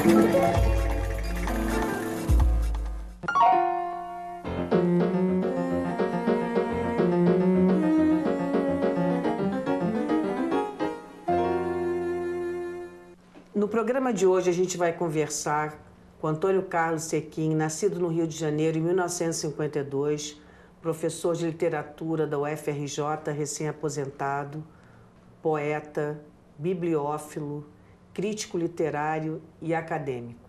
No programa de hoje a gente vai conversar com Antônio Carlos Sequim, nascido no Rio de Janeiro em 1952, professor de literatura da UFRJ, recém-aposentado, poeta, bibliófilo, crítico literário e acadêmico.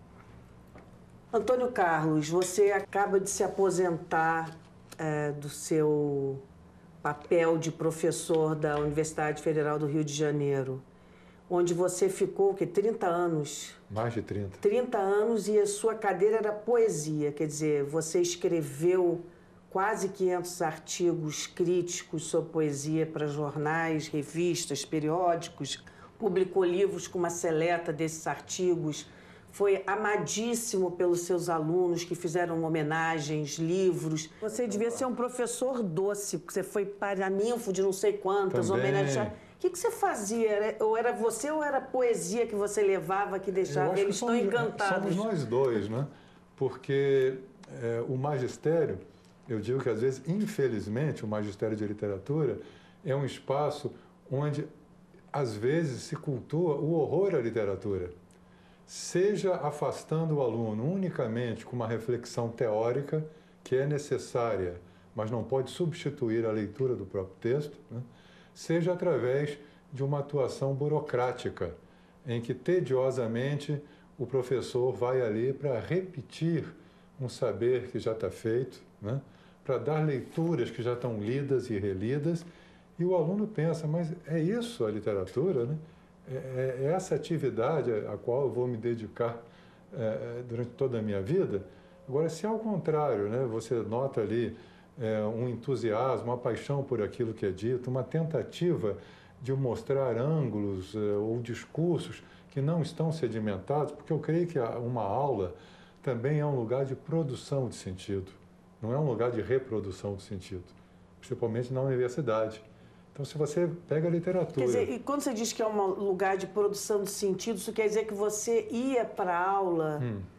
Antônio Carlos, você acaba de se aposentar do seu papel de professor da Universidade Federal do Rio de Janeiro, onde você ficou, o quê? 30 anos? Mais de 30. 30 anos, e a sua cadeira era poesia, quer dizer, você escreveu quase 500 artigos críticos sobre poesia para jornais, revistas, periódicos, publicou livros com uma seleta desses artigos, foi amadíssimo pelos seus alunos que fizeram homenagens, livros. Você devia ser um professor doce, porque você foi paraninfo de não sei quantas homenagens. O que você fazia? Ou era você ou era poesia que você levava, que deixava eles tão encantados? Somos nós dois, né? Porque o magistério, eu digo que às vezes, infelizmente, o magistério de literatura é um espaço onde, às vezes, se cultua o horror à literatura. Seja afastando o aluno unicamente com uma reflexão teórica, que é necessária, mas não pode substituir a leitura do próprio texto, né? Seja através de uma atuação burocrática, em que tediosamente o professor vai ali para repetir um saber que já está feito, né? Para dar leituras que já estão lidas e relidas, e o aluno pensa, mas é isso a literatura, né? É essa atividade a qual eu vou me dedicar durante toda a minha vida. Agora, se ao contrário, né, você nota ali um entusiasmo, uma paixão por aquilo que é dito, uma tentativa de mostrar ângulos ou discursos que não estão sedimentados, porque eu creio que uma aula também é um lugar de produção de sentido, não é um lugar de reprodução de sentido, principalmente na universidade. Então, se você pega a literatura... Quer dizer, e quando você diz que é um lugar de produção de sentido, isso quer dizer que você ia para a aula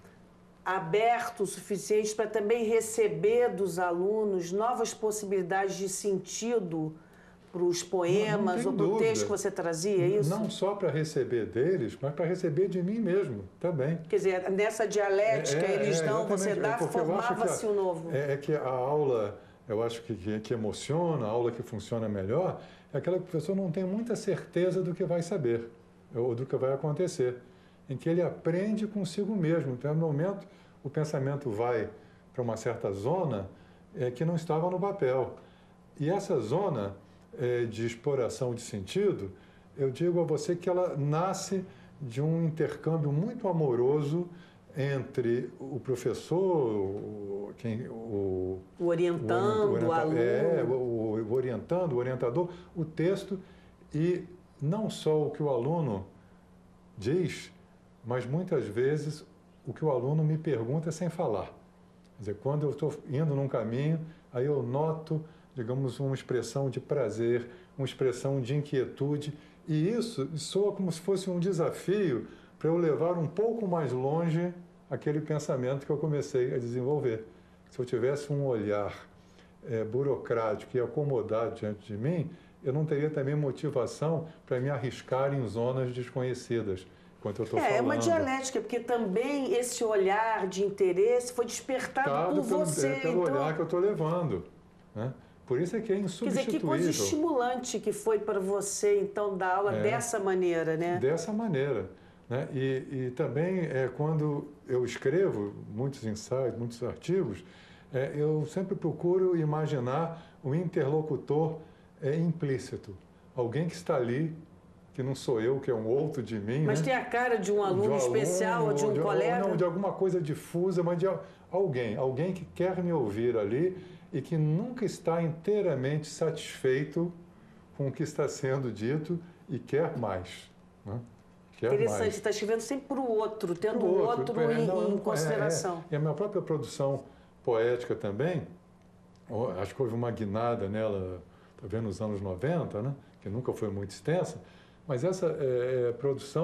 aberto o suficiente para também receber dos alunos novas possibilidades de sentido para os poemas ou para o texto que você trazia, é isso? Não só para receber deles, mas para receber de mim mesmo também. Quer dizer, nessa dialética eles dão, você dá, formava-se o novo. É que a aula... Eu acho que emociona, a aula que funciona melhor, é aquela que o professor não tem muita certeza do que vai saber, ou do que vai acontecer, em que ele aprende consigo mesmo. Então, no momento, o pensamento vai para uma certa zona que não estava no papel. E essa zona de exploração de sentido, eu digo a você que ela nasce de um intercâmbio muito amoroso entre o professor, o orientando, o aluno. O orientando, o orientador, o texto, e não só o que o aluno diz, mas muitas vezes o que o aluno me pergunta sem falar. Quer dizer, quando eu estou indo num caminho, aí eu noto, digamos, uma expressão de prazer, uma expressão de inquietude, e isso soa como se fosse um desafio para eu levar um pouco mais longe aquele pensamento que eu comecei a desenvolver. Se eu tivesse um olhar burocrático e acomodado diante de mim, eu não teria também motivação para me arriscar em zonas desconhecidas, enquanto eu estou falando. É uma dialética, porque também esse olhar de interesse foi despertado por você. Pelo olhar que eu estou levando, né? Por isso é que é insubstituível. Quer dizer, que coisa estimulante que foi para você, então, dar aula dessa maneira, né? Dessa maneira. Né? E também, quando eu escrevo muitos ensaios, muitos artigos, eu sempre procuro imaginar um interlocutor implícito. Alguém que está ali, que não sou eu, que é um outro de mim. Mas né? tem a cara de um aluno especial, ou de um colega? Não, de alguma coisa difusa, mas de alguém que quer me ouvir ali e que nunca está inteiramente satisfeito com o que está sendo dito e quer mais. Né? Interessante, está escrevendo sempre para o outro, tendo o outro em consideração. E a minha própria produção poética também, acho que houve uma guinada nela, talvez nos anos 90, né? Que nunca foi muito extensa, mas essa produção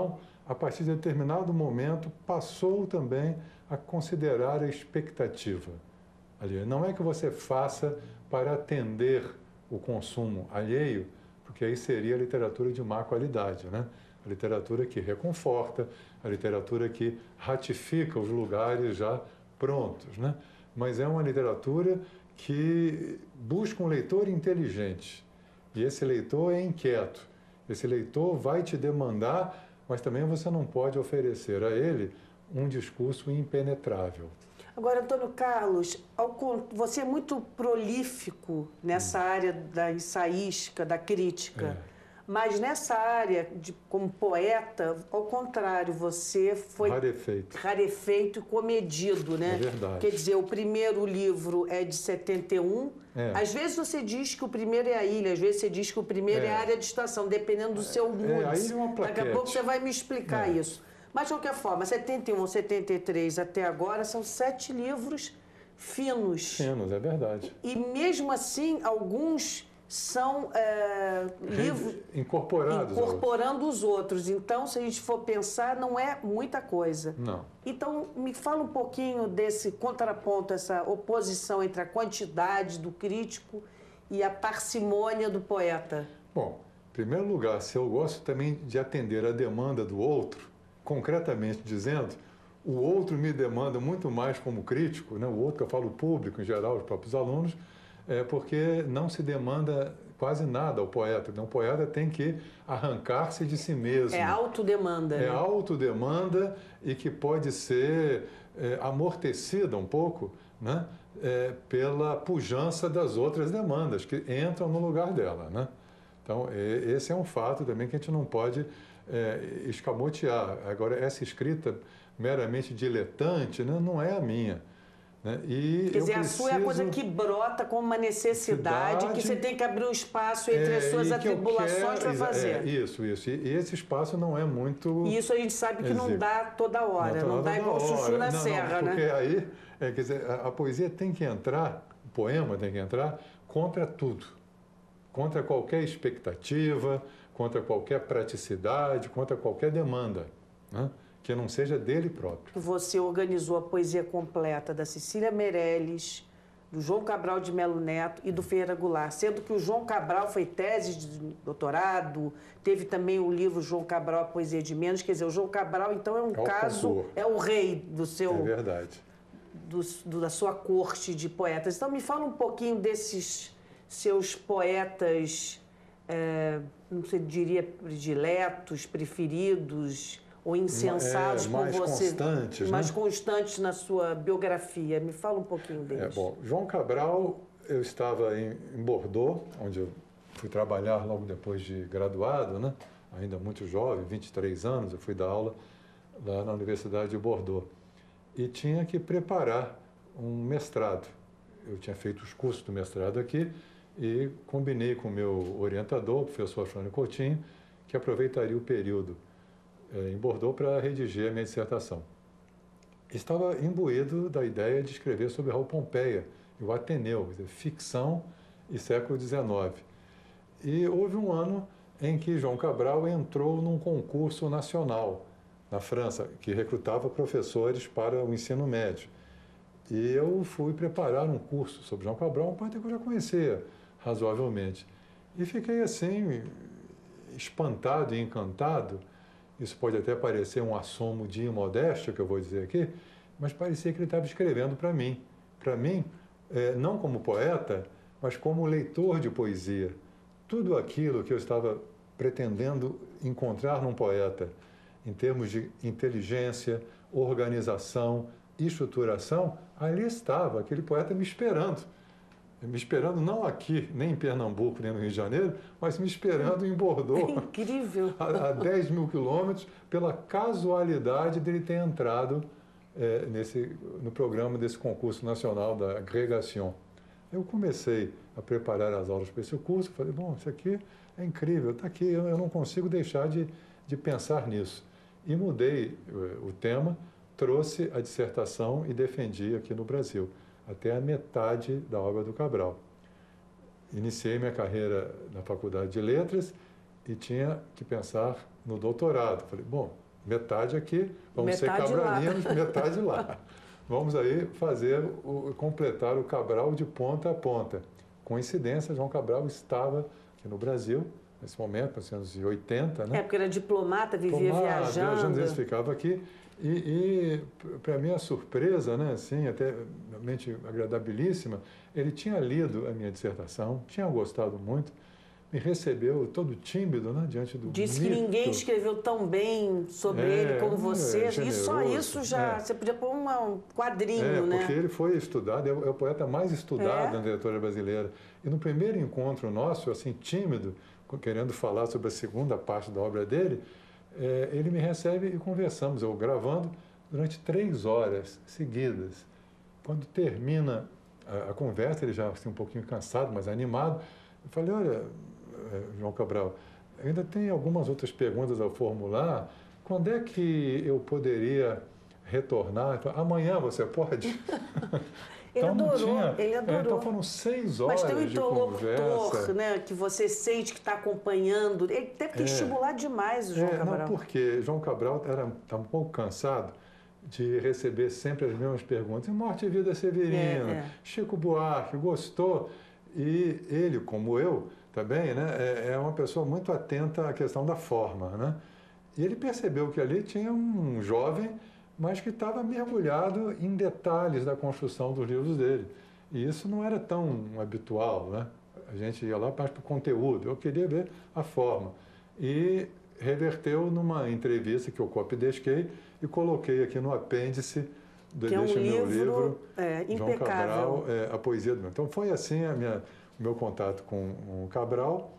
a partir de determinado momento, passou também a considerar a expectativa. Ali, não é que você faça para atender o consumo alheio, porque aí seria a literatura de má qualidade, né? A literatura que reconforta, a literatura que ratifica os lugares já prontos, né? Mas é uma literatura que busca um leitor inteligente. E esse leitor é inquieto. Esse leitor vai te demandar, mas também você não pode oferecer a ele um discurso impenetrável. Agora, Antônio Carlos, você é muito prolífico nessa área da ensaística, da crítica. Mas nessa área, como poeta, ao contrário, você foi rarefeito e comedido, né? É verdade. Quer dizer, o primeiro livro é de 71. Às vezes você diz que o primeiro é a ilha, às vezes você diz que o primeiro é a área de estação, dependendo do seu mood. Aí é uma plaquete. Daqui a pouco você vai me explicar isso. Mas, de qualquer forma, 71, 73 até agora, são 7 livros finos. Finos, é verdade. E mesmo assim, alguns são livros incorporando os outros. Então, se a gente for pensar, não é muita coisa. Não. Então, me fala um pouquinho desse contraponto, essa oposição entre a quantidade do crítico e a parcimônia do poeta. Bom, em primeiro lugar, se eu gosto também de atender a demanda do outro, concretamente dizendo, o outro me demanda muito mais como crítico, né? O outro que eu falo, o público em geral, os próprios alunos, porque não se demanda quase nada ao poeta. Então, o poeta tem que arrancar-se de si mesmo. É autodemanda. É autodemanda e que pode ser amortecida um pouco, né? Pela pujança das outras demandas que entram no lugar dela, né? Então, esse é um fato também que a gente não pode escamotear. Agora, essa escrita meramente diletante, né, não é a minha. Né? Quer dizer, a sua é a coisa que brota como uma necessidade, que você tem que abrir um espaço entre as suas atribulações para fazer. Isso. E esse espaço não é muito... E isso a gente sabe que não dá toda hora, não dá igual chuchu na serra, né? Porque aí, quer dizer, a poesia tem que entrar, o poema tem que entrar contra tudo. Contra qualquer expectativa, contra qualquer praticidade, contra qualquer demanda, né? Que não seja dele próprio. Você organizou a poesia completa da Cecília Meirelles, do João Cabral de Melo Neto e do Ferreira Goulart, sendo que o João Cabral foi tese de doutorado, teve também o livro João Cabral, a Poesia de Menos, quer dizer, o João Cabral, então, é um caso, é o rei do seu... É verdade. Da sua corte de poetas. Então, me fala um pouquinho desses seus poetas, não sei, diria prediletos, preferidos ou incensados por você. Constantes, mais né? constantes na sua biografia. Me fala um pouquinho deles. Bom, João Cabral, eu estava em Bordeaux, onde eu fui trabalhar logo depois de graduado, né? Ainda muito jovem, 23 anos, eu fui dar aula lá na Universidade de Bordeaux. E tinha que preparar um mestrado. Eu tinha feito os cursos do mestrado aqui e combinei com o meu orientador, o professor Afrânio Coutinho, que aproveitaria o período em Bordeaux para redigir a minha dissertação. Estava imbuído da ideia de escrever sobre Raul Pompeia e o Ateneu, quer dizer, ficção e século XIX. E houve um ano em que João Cabral entrou num concurso nacional na França, que recrutava professores para o ensino médio. E eu fui preparar um curso sobre João Cabral, um poeta que eu já conhecia razoavelmente. E fiquei assim, espantado e encantado. Isso pode até parecer um assomo de imodéstia, que eu vou dizer aqui, mas parecia que ele estava escrevendo para mim. Para mim, não como poeta, mas como leitor de poesia. Tudo aquilo que eu estava pretendendo encontrar num poeta, em termos de inteligência, organização, estruturação, ali estava, aquele poeta me esperando. Me esperando não aqui, nem em Pernambuco, nem no Rio de Janeiro, mas me esperando em Bordeaux. É incrível! A 10 mil quilômetros, pela casualidade dele ter entrado no programa desse concurso nacional da Agrégation. Eu comecei a preparar as aulas para esse curso, falei, bom, isso aqui é incrível, está aqui, eu não consigo deixar de pensar nisso. E mudei o tema, trouxe a dissertação e defendi aqui no Brasil, até a metade da obra do Cabral. Iniciei minha carreira na Faculdade de Letras e tinha que pensar no doutorado. Falei, bom, metade aqui, vamos ser Metade cabralinos, lá. metade lá. Vamos aí completar o Cabral de ponta a ponta. Coincidência, João Cabral estava aqui no Brasil, nesse momento, 1980, né? Porque era diplomata, vivia viajando. Às vezes ficava aqui. E para minha surpresa, né, assim, até realmente agradabilíssima, ele tinha lido a minha dissertação, tinha gostado muito, me recebeu todo tímido, né, diante do Disse mito. que ninguém escreveu tão bem sobre ele como você. E só isso já... Você podia pôr um quadrinho, né? Porque ele foi estudado, é o poeta mais estudado na literatura brasileira. E no primeiro encontro nosso, assim, tímido, querendo falar sobre a segunda parte da obra dele, ele me recebe e conversamos, eu gravando durante 3 horas seguidas. Quando termina a conversa, ele já assim, um pouquinho cansado, mas animado, eu falei, olha, João Cabral, ainda tem algumas outras perguntas a formular, quando é que eu poderia retornar? Amanhã você pode? Ele Então, adorou, ele adorou. Então foram 6 horas de conversa. Mas tem um interlocutor, né, que você sente que está acompanhando. Ele deve ter estimulado demais o João Cabral. Não, porque João Cabral estava um pouco cansado de receber sempre as mesmas perguntas. E Morte e Vida Severina, Chico Buarque, gostou? E ele, como eu também, né, é uma pessoa muito atenta à questão da forma, né? E ele percebeu que ali tinha um jovem, mas que estava mergulhado em detalhes da construção dos livros dele. E isso não era tão habitual, né? A gente ia lá mais para o conteúdo, eu queria ver a forma. E reverteu numa entrevista que eu copidesquei e coloquei aqui no apêndice deste meu livro, João Cabral, A Poesia do Meu. Então foi assim o meu contato com o Cabral,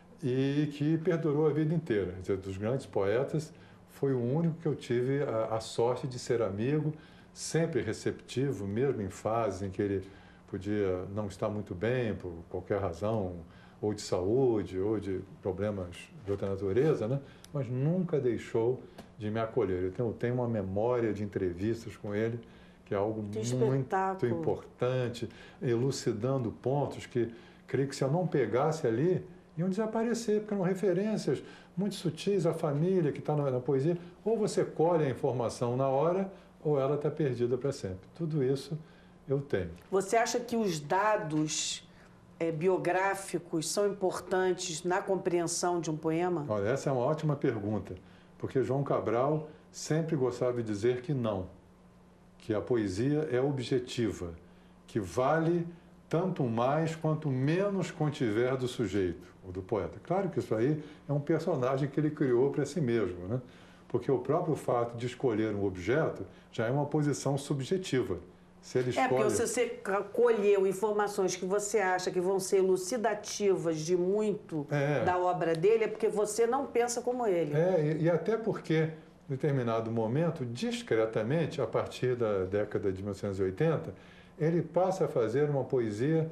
e que perdurou a vida inteira. Quer dizer, dos grandes poetas, foi o único que eu tive a sorte de ser amigo, sempre receptivo, mesmo em fases em que ele podia não estar muito bem, por qualquer razão, ou de saúde, ou de problemas de outra natureza, né? Mas nunca deixou de me acolher. Eu tenho uma memória de entrevistas com ele, que é algo muito importante, elucidando pontos que, creio que se eu não pegasse ali, iam desaparecer, porque eram referências muito sutis à família que está na poesia. Ou você colhe a informação na hora, ou ela está perdida para sempre. Tudo isso eu tenho. Você acha que os dados biográficos são importantes na compreensão de um poema? Olha, essa é uma ótima pergunta, porque João Cabral sempre gostava de dizer que não, que a poesia é objetiva, que vale tanto mais quanto menos contiver do sujeito, ou do poeta. Claro que isso aí é um personagem que ele criou para si mesmo, né? Porque o próprio fato de escolher um objeto já é uma posição subjetiva. Se ele escolhe... porque se você colheu informações que você acha que vão ser elucidativas de muito da obra dele, é porque você não pensa como ele. E até porque, em determinado momento, discretamente, a partir da década de 1980, ele passa a fazer uma poesia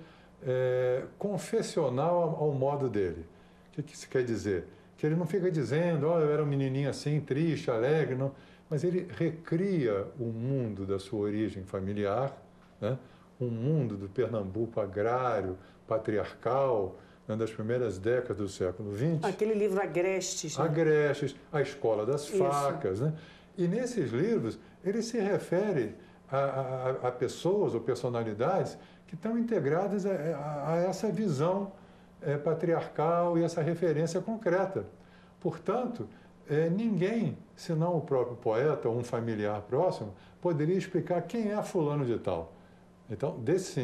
confessional ao modo dele. O que isso quer dizer? Que ele não fica dizendo, eu era um menininho assim, triste, alegre, não. Mas ele recria o mundo da sua origem familiar, né? Um mundo do Pernambuco agrário, patriarcal, né? Das primeiras décadas do século XX. Aquele livro Agrestes. Né? Agrestes, A Escola das Facas. Né? E nesses livros ele se refere a pessoas ou personalidades que estão integradas a essa visão patriarcal e essa referência concreta. Portanto, ninguém, senão o próprio poeta ou um familiar próximo, poderia explicar quem é fulano de tal. Então,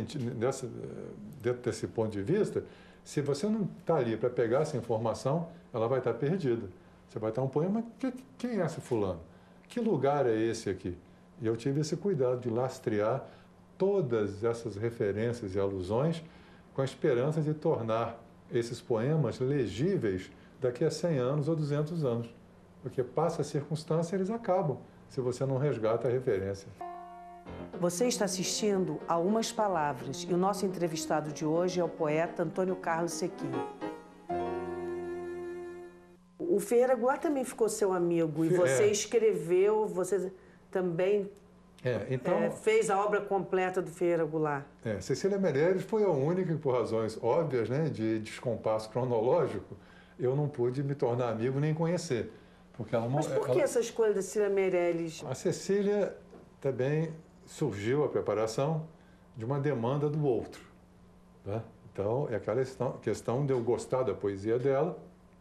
dentro desse ponto de vista, se você não está ali para pegar essa informação, ela vai estar perdida. Você vai estar um poema, quem é esse fulano? Que lugar é esse aqui? E eu tive esse cuidado de lastrear todas essas referências e alusões com a esperança de tornar esses poemas legíveis daqui a 100 anos ou 200 anos. Porque passa a circunstância, eles acabam, se você não resgata a referência. Você está assistindo a Umas Palavras e o nosso entrevistado de hoje é o poeta Antônio Carlos Sequim. O Ferreira Goulart também ficou seu amigo e você escreveu, você também fez a obra completa do Ferreira Goulart. Cecília Meirelles foi a única que, por razões óbvias, né, de descompasso cronológico, eu não pude me tornar amigo nem conhecer. Porque ela, Mas por que essa escolha da Cecília Meirelles? A Cecília também surgiu a preparação de uma demanda do outro. Né? Então, é aquela questão de eu gostar da poesia dela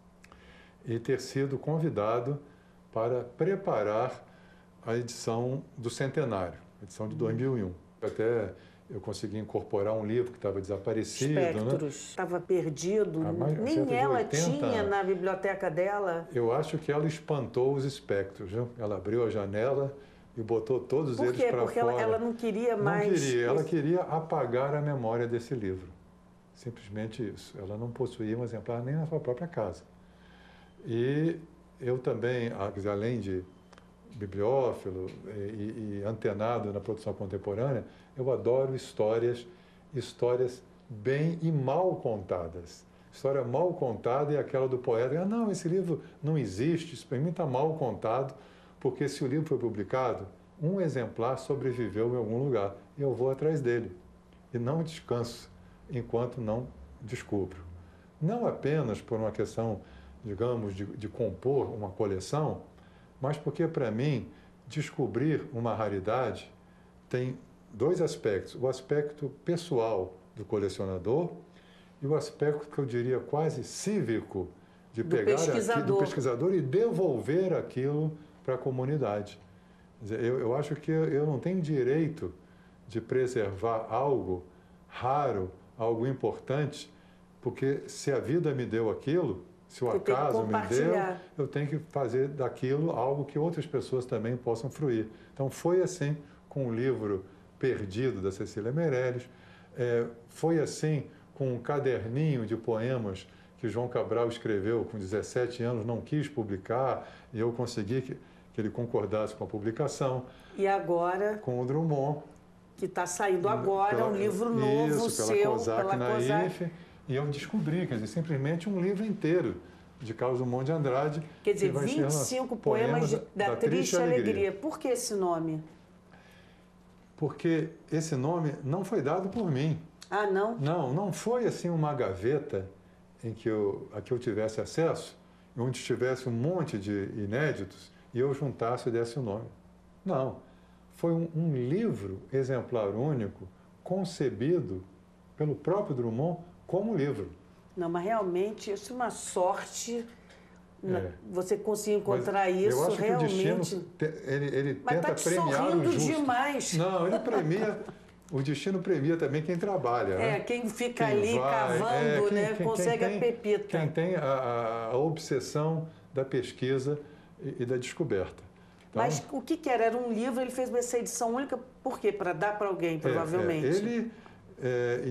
e ter sido convidado para preparar a edição do centenário, a edição de 2001. Até eu consegui incorporar um livro que estava desaparecido. Espectros. Estava perdido. Nem ela tinha na biblioteca dela. Eu acho que ela espantou os espectros. Viu? Ela abriu a janela e botou todos eles para fora. Porque ela não queria mais... Não queria. Ela queria apagar a memória desse livro. Simplesmente isso. Ela não possuía um exemplar nem na sua própria casa. E eu também, além de bibliófilo e antenado na produção contemporânea, eu adoro histórias bem e mal contadas. História mal contada é aquela do poeta. Não, esse livro não existe, isso para mim está mal contado, porque se o livro foi publicado, um exemplar sobreviveu em algum lugar e eu vou atrás dele. E não descanso enquanto não descubro. Não apenas por uma questão, digamos, de compor uma coleção, mas porque, para mim, descobrir uma raridade tem dois aspectos. O aspecto pessoal do colecionador e o aspecto que eu diria quase cívico de pegar do pesquisador e devolver aquilo para a comunidade. Eu acho que eu não tenho direito de preservar algo raro, algo importante, porque se a vida me deu aquilo, se o acaso me deu, eu tenho que fazer daquilo algo que outras pessoas também possam fruir. Então, foi assim com o livro Perdido, da Cecília Meirelles, foi assim com um caderninho de poemas que João Cabral escreveu com 17 anos, não quis publicar, e eu consegui que ele concordasse com a publicação. E agora? Com o Drummond. Que está saindo agora, um livro novo seu, pela COSAC. E eu descobri, quer dizer, simplesmente um livro inteiro de Carlos Drummond de Andrade. Quer dizer, 25 poemas da Triste Alegria. Por que esse nome? Porque esse nome não foi dado por mim. Ah, não? Não foi assim uma gaveta a que eu tivesse acesso, onde tivesse um monte de inéditos e eu juntasse e desse o nome. Não. Foi um livro exemplar único, concebido pelo próprio Drummond como livro. Não, mas realmente isso é uma sorte. Você conseguir encontrar isso, eu acho realmente. Que o destino, ele tenta premiar o justo. Demais. Não, ele premia. O destino premia também quem trabalha. Né? Quem fica ali cavando, consegue a pepita. Quem tem a obsessão da pesquisa e da descoberta. Então, mas o que era? Era um livro, ele fez essa edição única, por quê? Para dar para alguém, provavelmente. Ele, em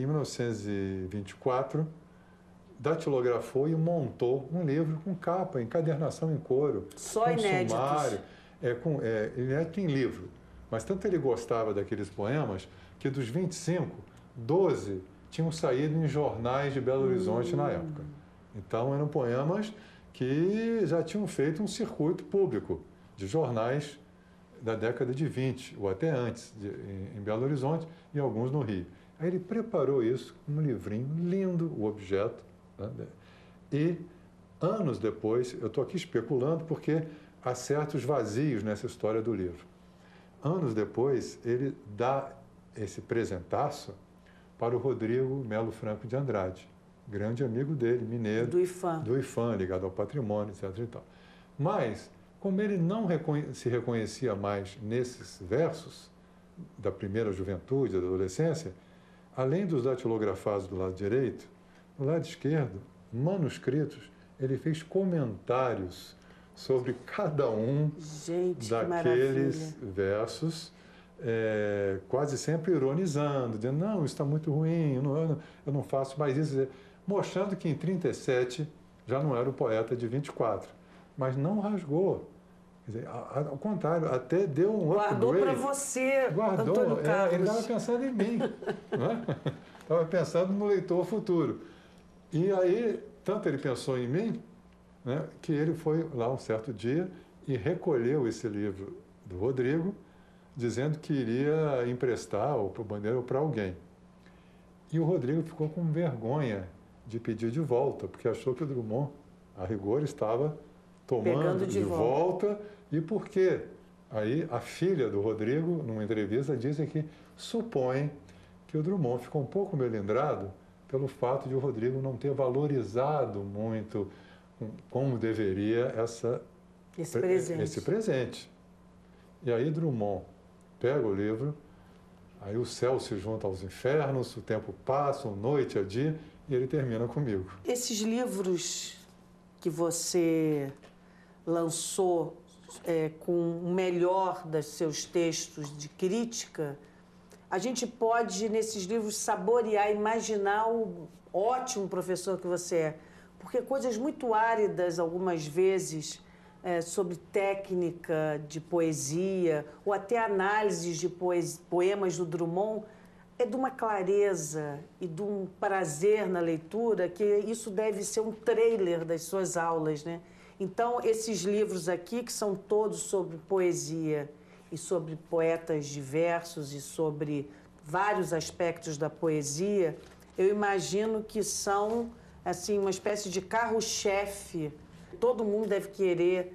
1924, datilografou e montou um livro com capa, encadernação em couro. Só inéditos. Sumário, inédito em livro. Mas tanto ele gostava daqueles poemas que dos 25, 12 tinham saído em jornais de Belo Horizonte na época. Então eram poemas que já tinham feito um circuito público de jornais da década de 20, ou até antes, em Belo Horizonte e alguns no Rio. Aí ele preparou isso, um livrinho lindo, o objeto, né? E anos depois, eu estou aqui especulando porque há certos vazios nessa história do livro. Anos depois, ele dá esse presentaço para o Rodrigo Melo Franco de Andrade, grande amigo dele, mineiro. Do IFAM. Do IFAM, ligado ao patrimônio, etc. E tal. Mas, como ele não se reconhecia mais nesses versos da primeira juventude, da adolescência, além dos datilografados do lado direito, do lado esquerdo, manuscritos, ele fez comentários sobre cada um daqueles versos, quase sempre ironizando, dizendo, não, isso está muito ruim, eu não faço mais isso, mostrando que em 37 já não era o poeta de 24, mas não rasgou. Quer dizer, ao contrário, até deu um upgrade. Guardou para você, guardou, Antônio Carlos. Ele estava pensando em mim, estava pensando no leitor futuro. E aí, tanto ele pensou em mim, né, que ele foi lá um certo dia e recolheu esse livro do Rodrigo, dizendo que iria emprestar ou para o Bandeira ou para alguém. E o Rodrigo ficou com vergonha de pedir de volta, porque achou que o Drummond, a rigor, estava tomando de volta. E por quê? Aí a filha do Rodrigo, numa entrevista, disse que supõe que o Drummond ficou um pouco melindrado pelo fato de o Rodrigo não ter valorizado muito como deveria esse presente. E aí Drummond pega o livro, aí o céu se junta aos infernos, o tempo passa, noite a dia, e ele termina comigo. Esses livros que você lançou com o melhor dos seus textos de crítica, a gente pode, nesses livros, saborear, imaginar o ótimo professor que você é. Porque coisas muito áridas, algumas vezes, sobre técnica de poesia, ou até análises de poemas do Drummond, é de uma clareza e de um prazer na leitura que isso deve ser um trailer das suas aulas, né? Então, esses livros aqui, que são todos sobre poesia e sobre poetas diversos e sobre vários aspectos da poesia, eu imagino que são assim uma espécie de carro-chefe. Todo mundo deve querer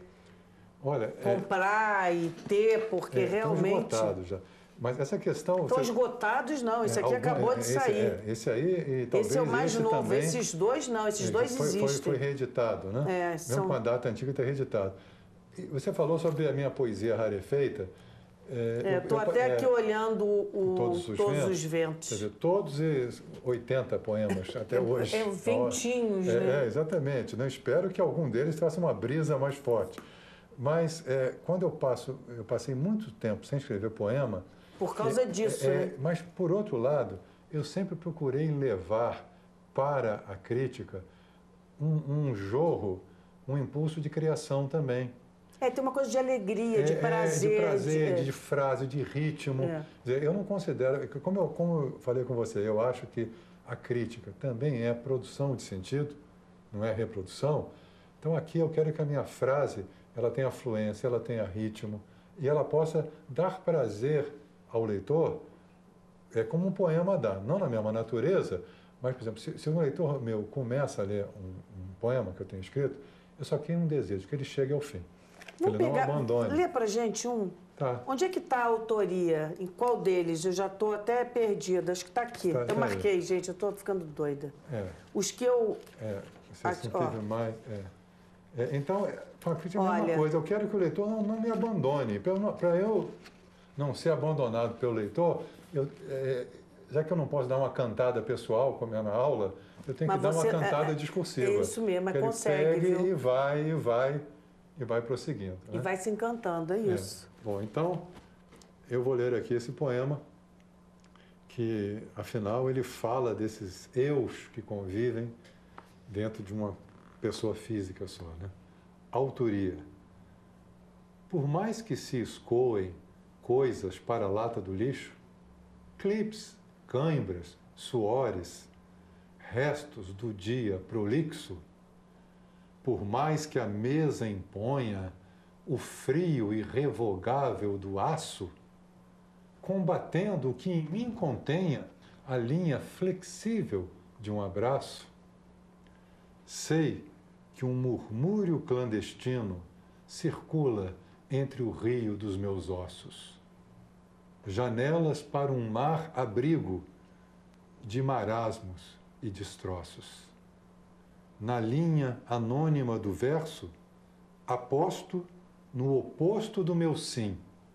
comprar e ter, porque realmente... Estão esgotados já. Mas essa questão... Estão esgotados, não. Esse aqui acabou de sair. Esse aí e talvez esse é o mais novo. Também, esses dois não. Esses dois existem. Foi reeditado, né? Mesmo com a data antiga está reeditado. E você falou sobre a minha poesia rarefeita. Estou até aqui olhando Todos os Ventos. Quer dizer, todos os 80 poemas até hoje. Ventinhos, né? Exatamente. Né? Espero que algum deles faça uma brisa mais forte. Mas quando eu passei muito tempo sem escrever poema... Por causa disso, né? Mas, por outro lado, eu sempre procurei levar para a crítica um jorro, um impulso de criação também. Tem uma coisa de alegria, de prazer. De prazer, de frase, de ritmo. Eu não considero... Como eu falei com você, eu acho que a crítica também é produção de sentido, não é reprodução. Então, aqui eu quero que a minha frase ela tenha fluência, ela tenha ritmo e ela possa dar prazer ao leitor, como um poema dá. Não na mesma natureza, mas, por exemplo, se um leitor meu começa a ler um poema que eu tenho escrito, eu só tenho um desejo, que ele chegue ao fim. Que ele não abandone. Lê pra gente um. Tá. Onde é que está a autoria? Em qual deles? Eu já estou até perdida. Acho que está aqui. Eu marquei, gente. Eu estou ficando doida. Os que eu... Você teve mais... Então, a crítica é a mesma coisa. Eu quero que o leitor não me abandone. Para eu não ser abandonado pelo leitor, já que eu não posso dar uma cantada pessoal, como é na aula, eu tenho que dar uma cantada discursiva. É isso mesmo, mas consegue, ele pegue, viu? E vai prosseguindo. E vai se encantando, é isso. Bom, então, eu vou ler aqui esse poema, que, afinal, ele fala desses eus que convivem dentro de uma pessoa física só, né? Autoria. Por mais que se escoem coisas para a lata do lixo, clipes, cãibras, suores, restos do dia prolixo, por mais que a mesa imponha o frio irrevogável do aço, combatendo o que em mim contenha a linha flexível de um abraço, sei que um murmúrio clandestino circula entre o rio dos meus ossos. Janelas para um mar abrigo de marasmos e destroços. Na linha anônima do verso, aposto no oposto do meu sim.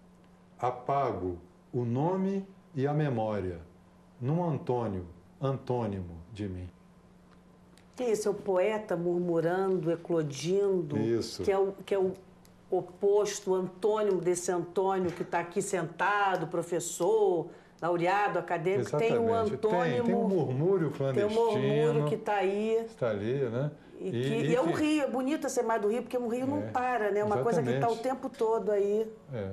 Apago o nome e a memória num antônimo de mim. Esse é o poeta murmurando, eclodindo, isso. Que é o oposto, o antônimo desse Antônio que está aqui sentado, professor, laureado, acadêmico. Exatamente. Tem o antônimo... Tem um murmúrio clandestino. Tem um murmúrio que está aí. Está ali, né? E é um rio, é bonito ser mais do rio, porque o rio não para, né? É uma coisa que está o tempo todo aí. É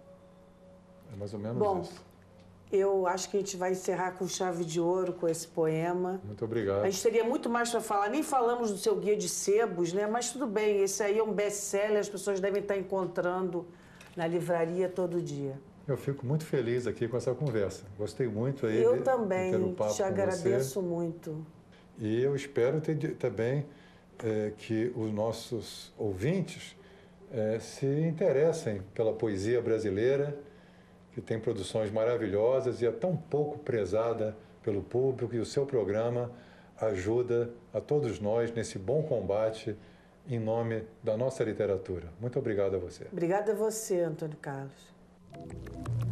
mais ou menos isso. Eu acho que a gente vai encerrar com chave de ouro com esse poema. Muito obrigado. A gente teria muito mais para falar. Nem falamos do seu guia de sebos, né? Mas tudo bem, esse aí é um best-seller, as pessoas devem estar encontrando na livraria todo dia. Eu fico muito feliz aqui com essa conversa. Gostei muito aí. Eu também, de ter um papo te agradeço muito. E eu espero ter também que os nossos ouvintes se interessem pela poesia brasileira, que tem produções maravilhosas e é tão pouco prezada pelo público, e o seu programa ajuda a todos nós nesse bom combate em nome da nossa literatura. Muito obrigado a você. Obrigada a você, Antônio Carlos.